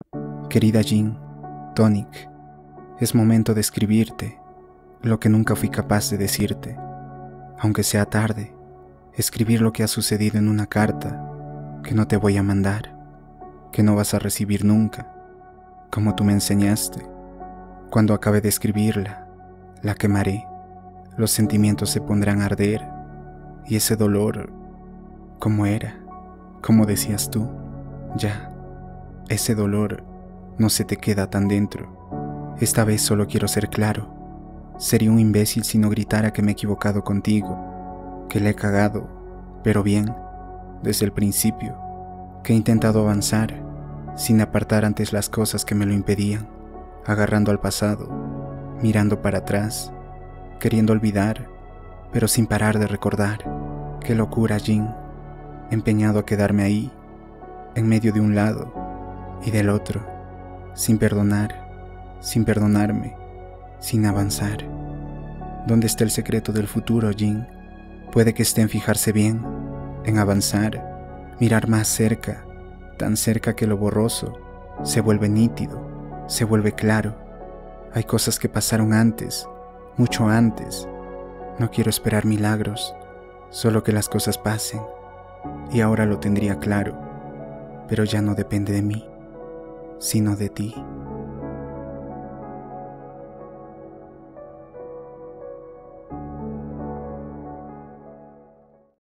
Querida Jean, Tonic, es momento de escribirte lo que nunca fui capaz de decirte, aunque sea tarde, escribir lo que ha sucedido en una carta que no te voy a mandar, que no vas a recibir nunca, como tú me enseñaste. Cuando acabe de escribirla, la quemaré, los sentimientos se pondrán a arder, y ese dolor, como era, como decías tú, ya, ese dolor no se te queda tan dentro. Esta vez solo quiero ser claro. Sería un imbécil si no gritara que me he equivocado contigo, que le he cagado, pero bien, desde el principio, que he intentado avanzar, sin apartar antes las cosas que me lo impedían, agarrando al pasado, mirando para atrás, queriendo olvidar, pero sin parar de recordar. Qué locura, Jean, empeñado a quedarme ahí, en medio de un lado y del otro, sin perdonar, sin perdonarme, sin avanzar. ¿Dónde está el secreto del futuro, Jean? Puede que esté en fijarse bien, en avanzar, mirar más cerca, tan cerca que lo borroso se vuelve nítido, se vuelve claro. Hay cosas que pasaron antes, mucho antes. No quiero esperar milagros, solo que las cosas pasen, y ahora lo tendría claro, pero ya no depende de mí, sino de ti.